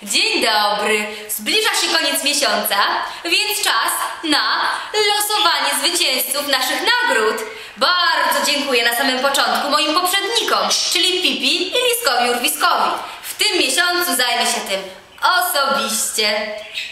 Dzień dobry! Zbliża się koniec miesiąca, więc czas na losowanie zwycięzców naszych nagród. Bardzo dziękuję na samym początku moim poprzednikom, czyli Pipi i Liskowi Urwiskowi. W tym miesiącu zajmę się tym osobiście.